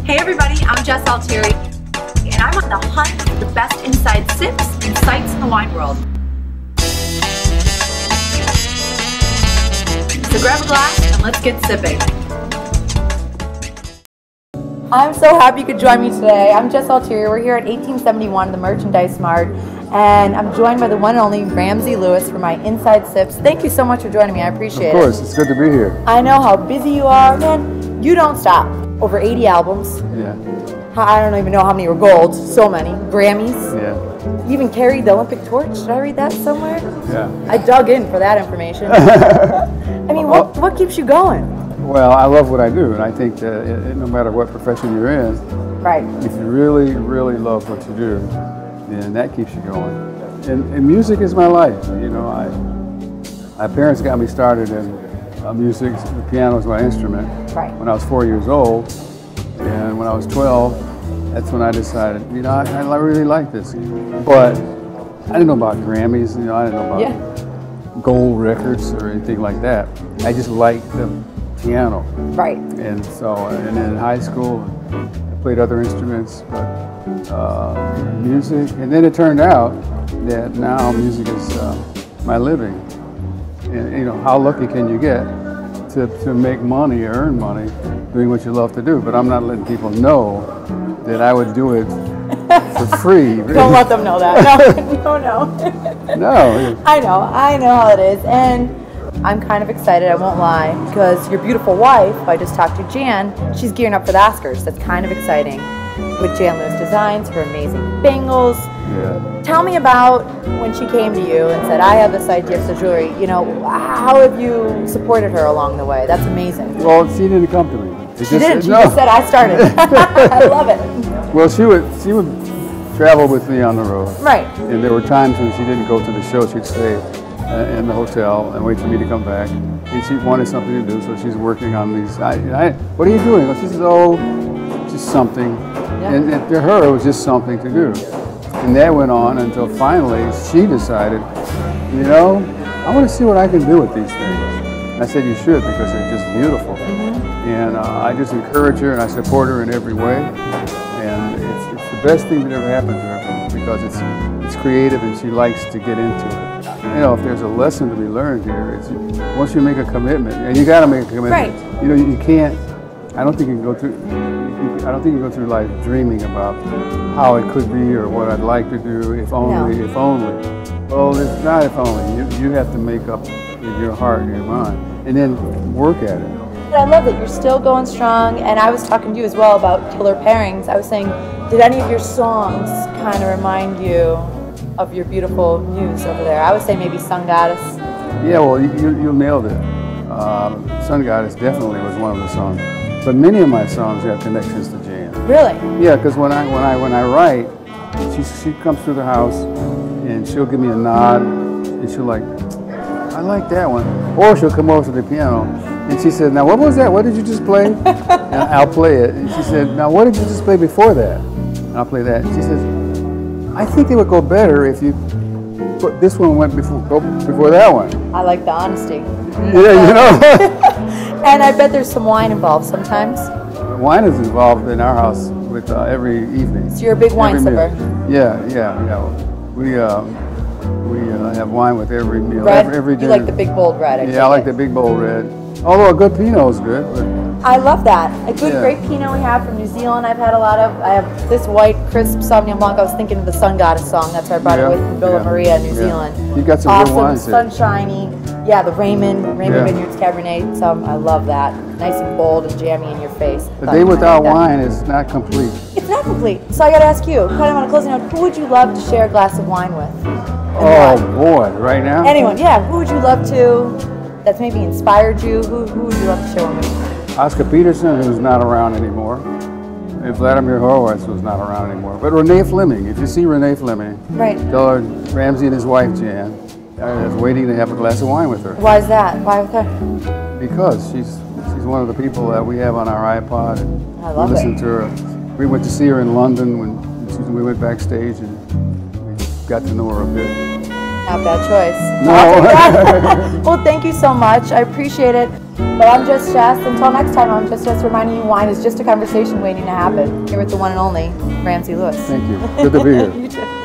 Hey everybody, I'm Jess Altieri, and I'm on the hunt for the best inside sips and sights in the wine world. So grab a glass and let's get sipping. I'm so happy you could join me today. I'm Jess Altieri. We're here at 1871, the Merchandise Mart, and I'm joined by the one and only Ramsey Lewis for my Inside Sips. Thank you so much for joining me. I appreciate it. Of course, it's good to be here. I know how busy you are, man. You don't stop. Over 80 albums. Yeah. I don't even know how many were gold. So many. Grammys. Yeah. You even carried the Olympic torch. Did I read that somewhere? Yeah. I dug in for that information. I mean, what keeps you going? Well, I love what I do, and I think that no matter what profession you're in, right, if you really, really love what you do, then that keeps you going. And music is my life. You know, my parents got me started in music. The piano was my instrument. Right. When I was 4 years old, and when I was 12, that's when I decided, you know, I really like this. But I didn't know about Grammys. You know, I didn't know about gold records or anything like that. I just liked the piano. Right. And so, and then in high school, I played other instruments, but music. And then it turned out that now music is my living. And you know, how lucky can you get to make money or earn money doing what you love to do? But I'm not letting people know that I would do it for free. Don't let them know that. No. No. I know how it is. And I'm kind of excited, I won't lie, because your beautiful wife, who I just talked to, Jan, she's gearing up for the Oscars. That's kind of exciting. With Jan Lewis Designs, her amazing bangles. Yeah. Tell me about when she came to you and said, I have this idea for the jewelry. You know, how have you supported her along the way? That's amazing. Well, she didn't come to me. She didn't. She just said, I started. I love it. Well, she would travel with me on the road. Right. And there were times when she didn't go to the show. She'd stay in the hotel and wait for me to come back. And she wanted something to do, so she's working on these. What are you doing? She says, oh, just something. Yeah. And to her, it was just something to do. And that went on until finally she decided, you know, I want to see what I can do with these things. And I said, you should, because they're just beautiful. Mm-hmm. And I just encourage her and I support her in every way. And it's the best thing that ever happened to her, because it's creative and she likes to get into it. You know, if there's a lesson to be learned here, it's once you make a commitment, and you got to make a commitment. Right. You know, you can't. I don't think you can go through life dreaming about how it could be or what I'd like to do. If only. No. If only. Well, it's not if only. You have to make up in your heart and your mind, and then work at it. But I love that you're still going strong. And I was talking to you as well about killer pairings. I was saying, did any of your songs kind of remind you of your beautiful muse over there? I would say maybe Sun Goddess. Yeah, well, you nailed it. Sun Goddess definitely was one of the songs. But many of my songs have connections to Jan. Really? Yeah, because when I write, she comes through the house and she'll give me a nod and she'll like, I like that one. Or she'll come over to the piano and she said, now what was that? What did you just play? And I'll play it. And she said, now what did you just play before that? And I'll play that. And she says, I think it would go better if you put this one went before that one. I like the honesty. Yeah, you know. And I bet there's some wine involved sometimes. Wine is involved in our house with every evening. So you're a big wine sipper. Yeah. We have wine with every meal, red? every dinner. You like the big bold red? I like the big bold red. Although a good Pinot is good. But I love that. A good great Pinot we have from New Zealand. I've had a lot of. I have this white crisp Sauvignon Blanc. I was thinking of the Sun Goddess song. That's why I brought it with from Villa Maria, New Zealand. You got some awesome, good wines. Sunshiny. Yeah, the Raymond Vineyards Cabernet. I love that. Nice and bold and jammy in your face. A day without wine is not complete. It's not complete. So I got to ask you, kind of on a closing note, who would you love to share a glass of wine with? Oh boy, right now? Anyone, yeah. Who would you love to? That's maybe inspired you. Who would you love to share one with? Oscar Peterson, who's not around anymore. And Vladimir Horowitz, who's not around anymore. But Renee Fleming, if you see Renee Fleming, tell her Ramsey and his wife Jan is waiting to have a glass of wine with her. Why is that? Why with her? Because she's one of the people that we have on our iPod. And I love we listen to her. We went to see her in London when we went backstage and we got to know her a bit. Not a bad choice. No. Well, thank you so much. I appreciate it. But I'm Just Jess. Until next time, I'm Just Jess reminding you wine is just a conversation waiting to happen. Here with the one and only Ramsey Lewis. Thank you. Good to be here. You too.